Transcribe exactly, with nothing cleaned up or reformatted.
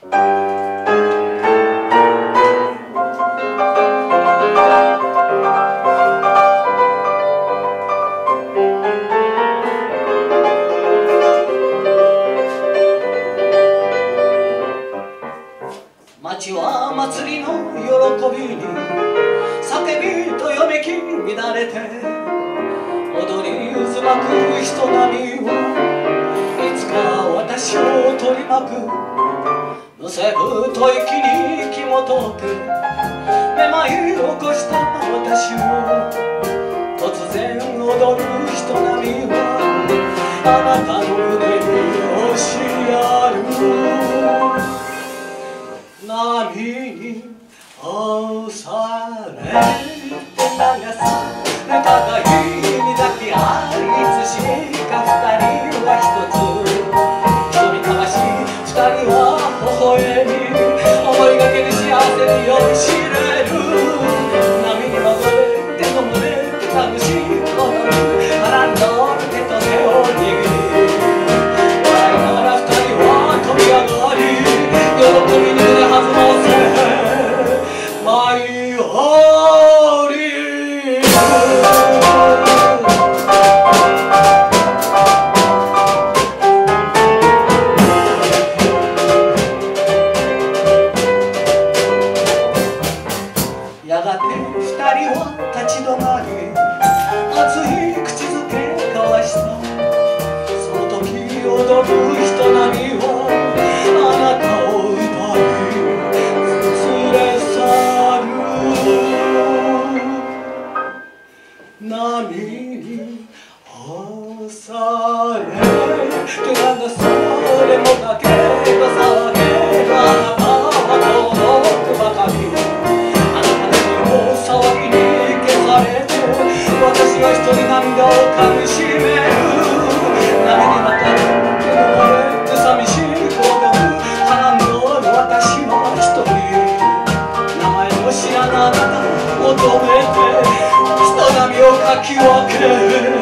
街は祭りの喜びに叫びとよめき乱れて踊り渦巻く人波をいつか私を取り巻くむせぶと息に気も遠くめまい起こした私を突然踊る人波はあなたの胸に押しやる波に押されて流す互いに抱き合いいつしか二人は一つ瞳交わし二人は微笑み思いがける幸せに酔いしれる波にまれて飲まれて楽しい好み腹の手と手を握り笑いながら二人は飛び上がり喜びに胸弾ませ舞い降りるやがて二人は立ち止まり熱い口づけ交わしたその時踊る人波はあなたを奪い連れ去る波に押されてなんだそれもだけが騒げるあなたは遠くばかりあなたの騒ぎに消されて私は一人涙をかみしめる波にまた手の割れて寂しい孤独花の私は一人名前も知らないあなたを求めて人波をかき分け